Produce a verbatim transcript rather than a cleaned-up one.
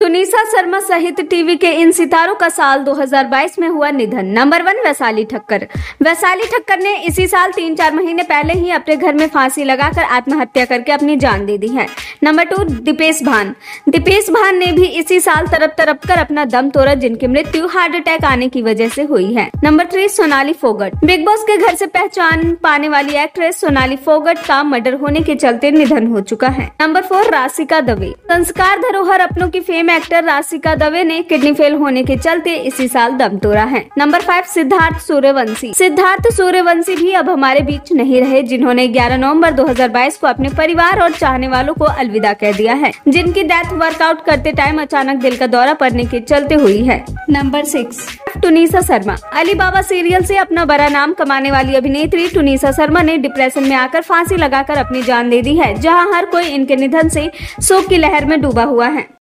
टुनीसा शर्मा सहित टीवी के इन सितारों का साल दो हज़ार बाईस में हुआ निधन। Number one, Vaishali Thakkar. वैशाली ठक्कर ने इसी साल तीन चार महीने पहले ही अपने घर में फांसी लगाकर आत्महत्या करके अपनी जान दे दी है। नंबर टू, दीपेश भान। दीपेश भान ने भी इसी साल तड़प तड़प कर अपना दम तोड़ा, जिनकी मृत्यु हार्ट अटैक आने की वजह से हुई है। Number three, Sonali Phogat. बिग बॉस के घर से पहचान पाने वाली एक्ट्रेस सोनाली फोगट का मर्डर होने के चलते निधन हो चुका है। Number four, Rashika Dave. संस्कार धरोहर अपनों की फेम एक्टर राशिका दवे ने किडनी फेल होने के चलते इसी साल दम तोड़ा है। Number five, Siddharth Suryavanshi. सिद्धार्थ सूर्यवंशी भी अब हमारे बीच नहीं रहे, जिन्होंने ग्यारह नवंबर दो हज़ार बाईस को अपने परिवार और चाहने वालों को अलविदा कह दिया है, जिनकी डेथ वर्कआउट करते टाइम अचानक दिल का दौरा पड़ने के चलते हुई है। Number six, Tunisha Sharma. Ali Baba serial से अपना बड़ा नाम कमाने वाली अभिनेत्री टुनीसा शर्मा ने डिप्रेशन में आकर फांसी लगाकर अपनी जान दे दी है, जहां हर कोई इनके निधन से शोक की लहर में डूबा हुआ है।